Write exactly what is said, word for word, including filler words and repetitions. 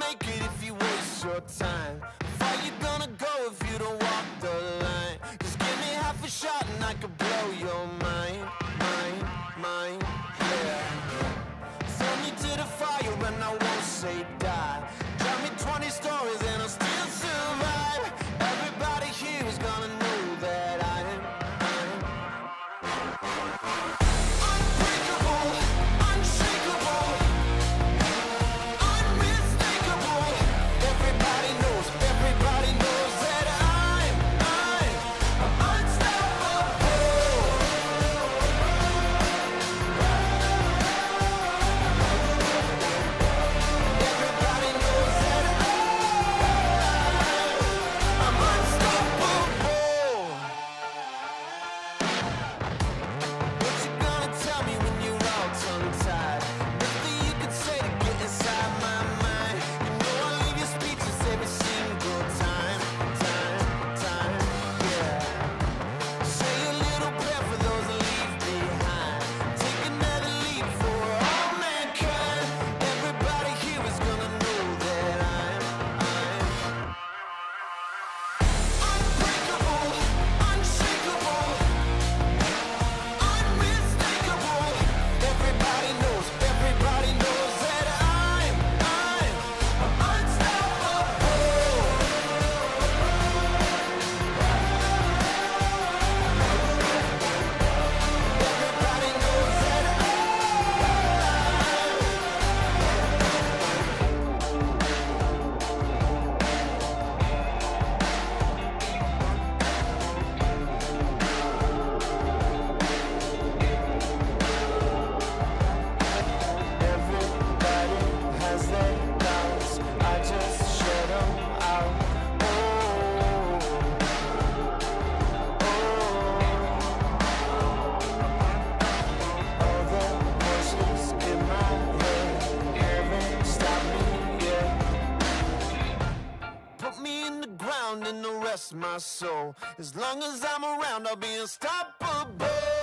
make it if you waste your time? How far you gonna go if you don't walk the line? Just give me half a shot and I could blow your mind, mind, mind, yeah. Throw me to the fire and I won't say die. Drive me twenty stories and I'll still survive. Everybody here is gonna know that I am, I am unbreakable, unshakable, unmistakable. Everybody knows, everybody knows that I'm, I'm unstoppable. Everybody knows that I'm, I'm unstoppable. What you gonna tell me when you're all tongue-tied? Nothing you can say to get inside my mind. You know I leave you speechless every single time, time, time, yeah. Say a little prayer for those that leave behind. Take another leap for all mankind. Everybody here is gonna know that I'm, I'm unbreakable, unshakable, unmistakable. Everybody knows, everybody knows that I'm, I'm unstoppable. Everybody knows that everybody has their doubts. I just shut them out. Oh, oh. All the voices in my head haven't stopped me yet. Put me in the ground and the rest my soul. As long as I'm around, I'll be unstoppable.